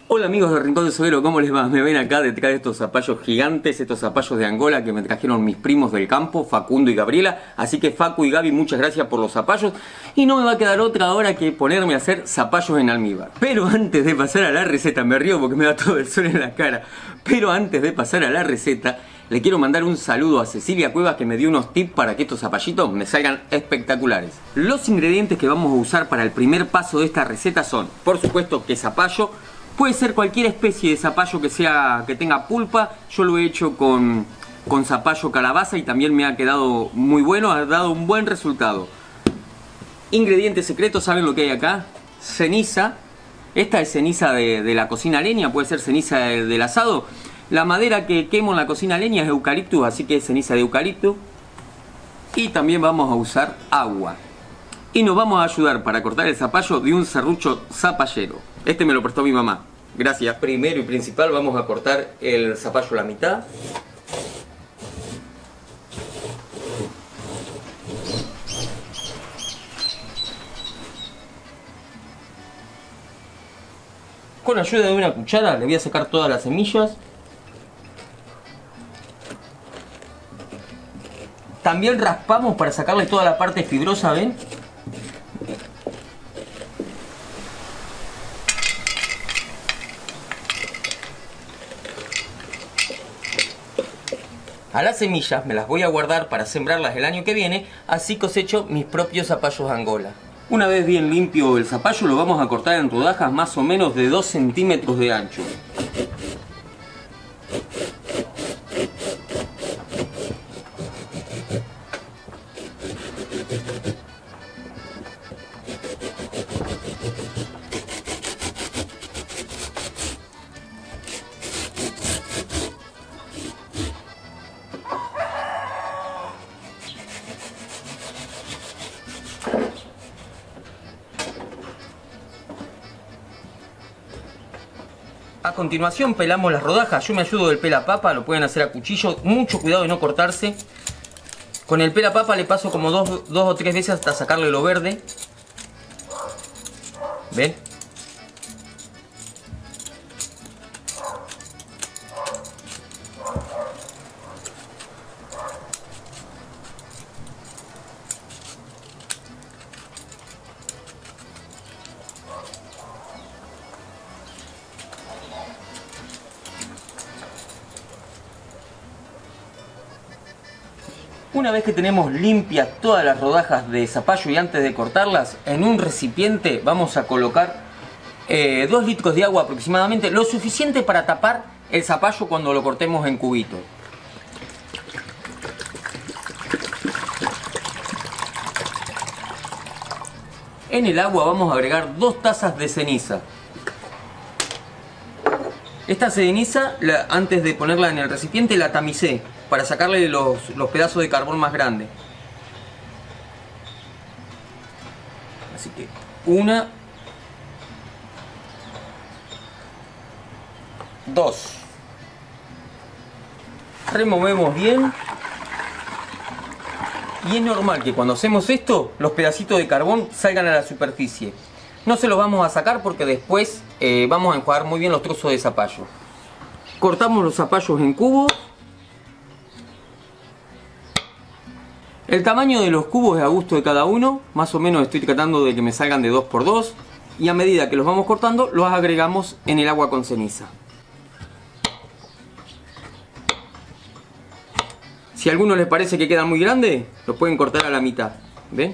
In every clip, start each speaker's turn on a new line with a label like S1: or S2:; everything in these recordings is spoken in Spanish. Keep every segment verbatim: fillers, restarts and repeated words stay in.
S1: Hola amigos de Rincón del Soguero, ¿cómo les va? Me ven acá detrás de estos zapallos gigantes, estos zapallos de Angola que me trajeron mis primos del campo, Facundo y Gabriela. Así que Facu y Gaby, muchas gracias por los zapallos. Y no me va a quedar otra hora que ponerme a hacer zapallos en almíbar. Pero antes de pasar a la receta, me río porque me da todo el sol en la cara. Pero antes de pasar a la receta, le quiero mandar un saludo a Cecilia Cuevas, que me dio unos tips para que estos zapallitos me salgan espectaculares. Los ingredientes que vamos a usar para el primer paso de esta receta son, por supuesto, que zapallo. Puede ser cualquier especie de zapallo que sea que tenga pulpa. Yo lo he hecho con, con zapallo calabaza y también me ha quedado muy bueno, ha dado un buen resultado. Ingredientes secretos, ¿saben lo que hay acá? Ceniza. Esta es ceniza de, de la cocina a leña, puede ser ceniza de, del asado. La madera que quemo en la cocina a leña es eucaliptus, así que es ceniza de eucalipto. Y también vamos a usar agua. Y nos vamos a ayudar para cortar el zapallo de un serrucho zapallero. Este me lo prestó mi mamá. Gracias. Primero y principal vamos a cortar el zapallo a la mitad. Con ayuda de una cuchara le voy a sacar todas las semillas. También raspamos para sacarle toda la parte fibrosa, ¿ven? A las semillas me las voy a guardar para sembrarlas el año que viene, así cosecho mis propios zapallos de Angola. Una vez bien limpio el zapallo, lo vamos a cortar en rodajas más o menos de dos centímetros de ancho. A continuación pelamos las rodajas. Yo me ayudo del pelapapa, lo pueden hacer a cuchillo. Mucho cuidado de no cortarse. Con el pelapapa le paso como dos, dos o tres veces hasta sacarle lo verde. ¿Ven? Una vez que tenemos limpias todas las rodajas de zapallo y antes de cortarlas, en un recipiente vamos a colocar eh, dos litros de agua aproximadamente, lo suficiente para tapar el zapallo cuando lo cortemos en cubitos. En el agua vamos a agregar dos tazas de ceniza. Esta ceniza, la, antes de ponerla en el recipiente, la tamicé para sacarle los, los pedazos de carbón más grandes. Así que una, dos. Removemos bien. Y es normal que cuando hacemos esto, los pedacitos de carbón salgan a la superficie. No se los vamos a sacar porque después eh, vamos a enjuagar muy bien los trozos de zapallo. Cortamos los zapallos en cubos. El tamaño de los cubos es a gusto de cada uno. Más o menos estoy tratando de que me salgan de dos por dos. Y a medida que los vamos cortando, los agregamos en el agua con ceniza. Si a alguno les parece que quedan muy grandes, los pueden cortar a la mitad. ¿Ven?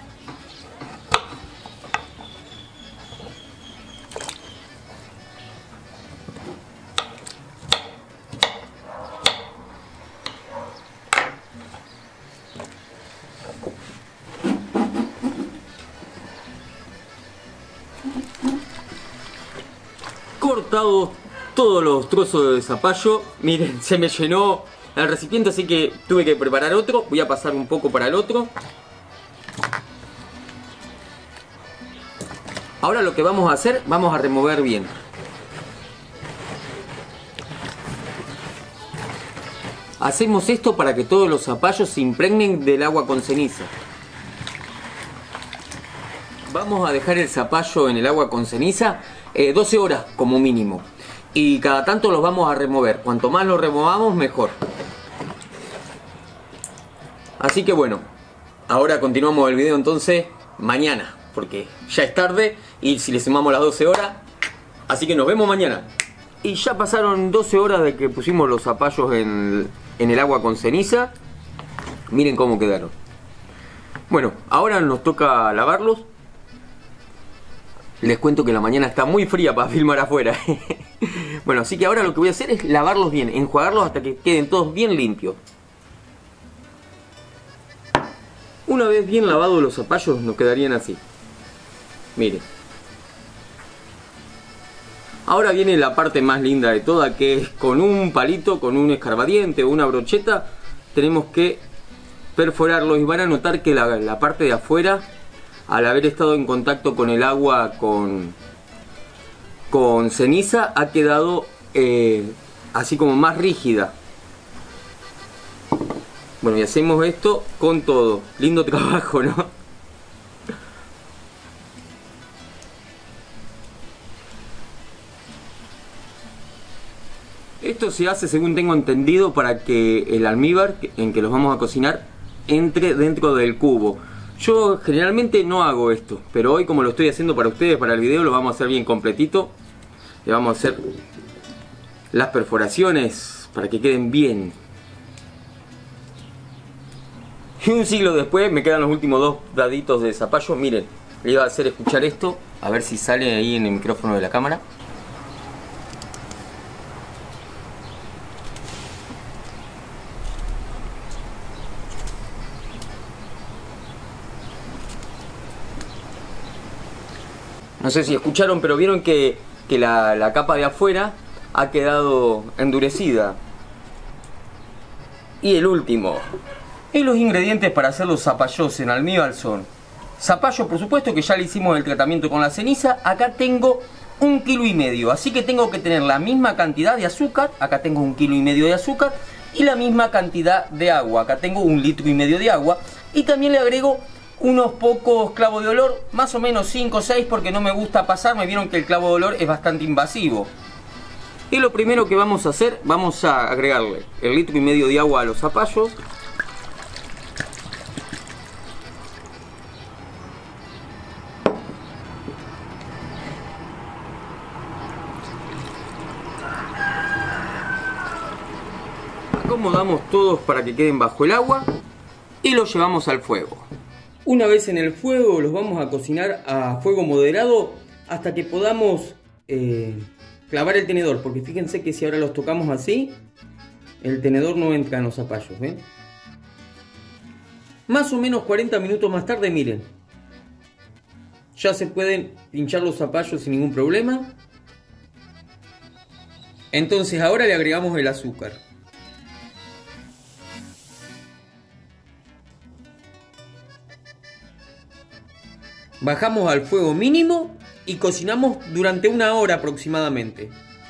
S1: Cortados todos los trozos de zapallo, miren, se me llenó el recipiente, así que tuve que preparar otro. Voy a pasar un poco para el otro. Ahora lo que vamos a hacer, vamos a remover bien. Hacemos esto para que todos los zapallos se impregnen del agua con ceniza. Vamos a dejar el zapallo en el agua con ceniza eh, doce horas como mínimo. Y cada tanto los vamos a remover. Cuanto más los removamos, mejor. Así que bueno, ahora continuamos el video entonces mañana, porque ya es tarde y si le sumamos las doce horas, así que nos vemos mañana. Y ya pasaron doce horas de que pusimos los zapallos en, en el agua con ceniza. Miren cómo quedaron. Bueno, ahora nos toca lavarlos. Les cuento que la mañana está muy fría para filmar afuera. Bueno, así que ahora lo que voy a hacer es lavarlos bien, enjuagarlos hasta que queden todos bien limpios. Una vez bien lavados los zapallos nos quedarían así. Miren. Ahora viene la parte más linda de toda, que es con un palito, con un escarbadiente o una brocheta, tenemos que perforarlos y van a notar que la, la parte de afuera, al haber estado en contacto con el agua con, con ceniza, ha quedado eh, así como más rígida. Bueno, y hacemos esto con todo. Lindo trabajo, ¿no? Esto se hace, según tengo entendido, para que el almíbar en que los vamos a cocinar entre dentro del cubo. Yo generalmente no hago esto, pero hoy, como lo estoy haciendo para ustedes, para el video, lo vamos a hacer bien completito. Le vamos a hacer las perforaciones para que queden bien. Y un siglo después me quedan los últimos dos daditos de zapallo. Miren, le iba a hacer escuchar esto, a ver si sale ahí en el micrófono de la cámara. No sé si escucharon, pero vieron que, que la, la capa de afuera ha quedado endurecida. Y el último. Y los ingredientes para hacer los zapallos en almíbar son: zapallo, por supuesto, que ya le hicimos el tratamiento con la ceniza. Acá tengo un kilo y medio, así que tengo que tener la misma cantidad de azúcar. Acá tengo un kilo y medio de azúcar y la misma cantidad de agua. Acá tengo un litro y medio de agua. Y también le agrego unos pocos clavos de olor, más o menos cinco o seis, porque no me gusta pasar. Me vieron que el clavo de olor es bastante invasivo. Y lo primero que vamos a hacer, vamos a agregarle el litro y medio de agua a los zapallos. Acomodamos todos para que queden bajo el agua y los llevamos al fuego. Una vez en el fuego los vamos a cocinar a fuego moderado hasta que podamos eh, clavar el tenedor, porque fíjense que si ahora los tocamos así, el tenedor no entra en los zapallos, ¿ven? Más o menos cuarenta minutos más tarde, miren, ya se pueden pinchar los zapallos sin ningún problema. Entonces ahora le agregamos el azúcar. Bajamos al fuego mínimo y cocinamos durante una hora aproximadamente.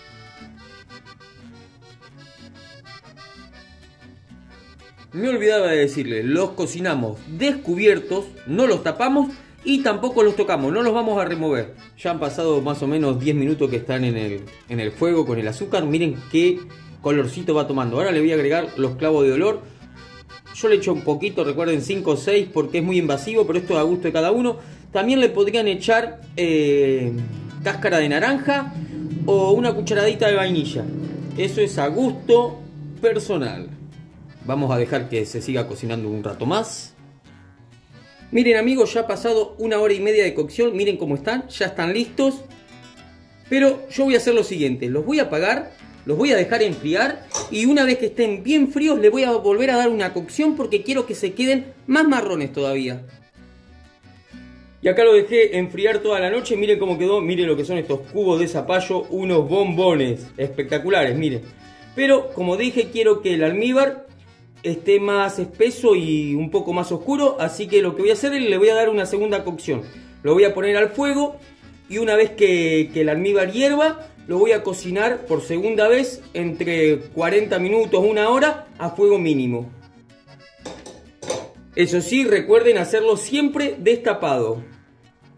S1: Me olvidaba de decirles, los cocinamos descubiertos, no los tapamos y tampoco los tocamos, no los vamos a remover. Ya han pasado más o menos diez minutos que están en el, en el fuego con el azúcar. Miren qué colorcito va tomando. Ahora le voy a agregar los clavos de olor. Yo le echo un poquito, recuerden cinco o seis, porque es muy invasivo, pero esto es a gusto de cada uno. También le podrían echar eh, cáscara de naranja o una cucharadita de vainilla. Eso es a gusto personal. Vamos a dejar que se siga cocinando un rato más. Miren amigos, ya ha pasado una hora y media de cocción. Miren cómo están, ya están listos. Pero yo voy a hacer lo siguiente, los voy a apagar, los voy a dejar enfriar y una vez que estén bien fríos les voy a volver a dar una cocción porque quiero que se queden más marrones todavía. Y acá lo dejé enfriar toda la noche, miren cómo quedó, miren lo que son estos cubos de zapallo, unos bombones espectaculares, miren. Pero como dije, quiero que el almíbar esté más espeso y un poco más oscuro, así que lo que voy a hacer es le voy a dar una segunda cocción. Lo voy a poner al fuego y una vez que, que el almíbar hierva, lo voy a cocinar por segunda vez entre cuarenta minutos, una hora a fuego mínimo. Eso sí, recuerden hacerlo siempre destapado.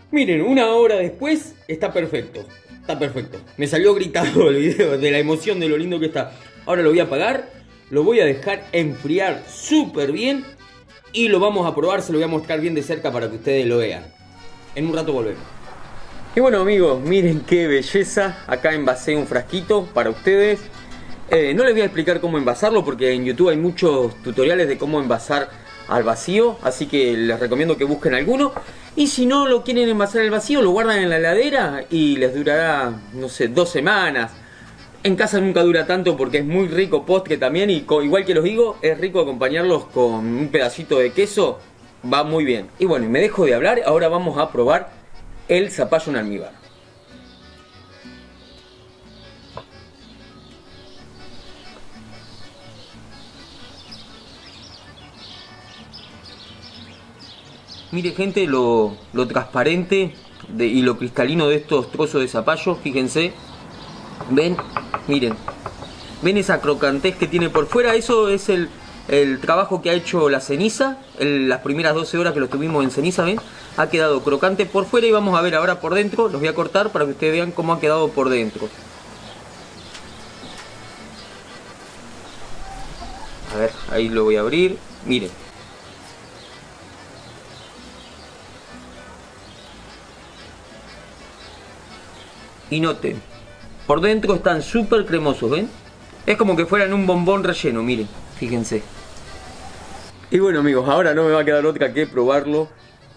S1: Miren, una hora después está perfecto. Está perfecto. Me salió gritado el video de la emoción de lo lindo que está. Ahora lo voy a apagar. Lo voy a dejar enfriar súper bien. Y lo vamos a probar. Se lo voy a mostrar bien de cerca para que ustedes lo vean. En un rato volvemos. Y bueno amigos, miren qué belleza. Acá envasé un frasquito para ustedes. Eh, no les voy a explicar cómo envasarlo porque en YouTube hay muchos tutoriales de cómo envasar al vacío, así que les recomiendo que busquen alguno. Y si no lo quieren envasar al vacío, lo guardan en la heladera y les durará, no sé, dos semanas. En casa nunca dura tanto porque es muy rico postre también. Y igual que los digo, es rico acompañarlos con un pedacito de queso. Va muy bien. Y bueno, y me dejo de hablar, ahora vamos a probar el zapallo en almíbar. Mire gente, lo, lo transparente de, y lo cristalino de estos trozos de zapallo, fíjense. ¿Ven? Miren. ¿Ven esa crocantez que tiene por fuera? Eso es el, el trabajo que ha hecho la ceniza. El, las primeras doce horas que lo tuvimos en ceniza, ¿ven? Ha quedado crocante por fuera y vamos a ver ahora por dentro. Los voy a cortar para que ustedes vean cómo ha quedado por dentro. A ver, ahí lo voy a abrir. Miren. Y noten, por dentro están súper cremosos, ¿ven? Es como que fueran un bombón relleno, miren, fíjense. Y bueno amigos, ahora no me va a quedar otra que probarlo.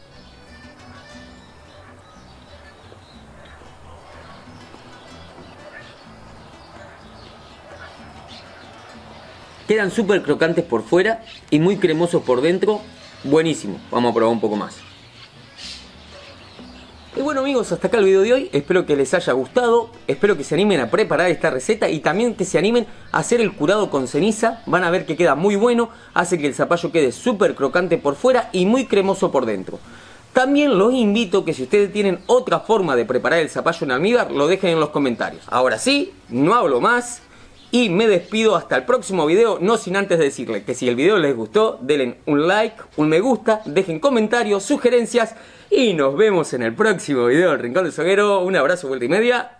S1: Quedan súper crocantes por fuera y muy cremosos por dentro. Buenísimo, vamos a probar un poco más. Y bueno amigos, hasta acá el video de hoy. Espero que les haya gustado. Espero que se animen a preparar esta receta y también que se animen a hacer el curado con ceniza. Van a ver que queda muy bueno. Hace que el zapallo quede súper crocante por fuera y muy cremoso por dentro. También los invito que si ustedes tienen otra forma de preparar el zapallo en almíbar, lo dejen en los comentarios. Ahora sí, no hablo más y me despido hasta el próximo video. No sin antes decirles que si el video les gustó, denle un like, un me gusta, dejen comentarios, sugerencias. Y nos vemos en el próximo video del Rincón del Soguero. Un abrazo, vuelta y media.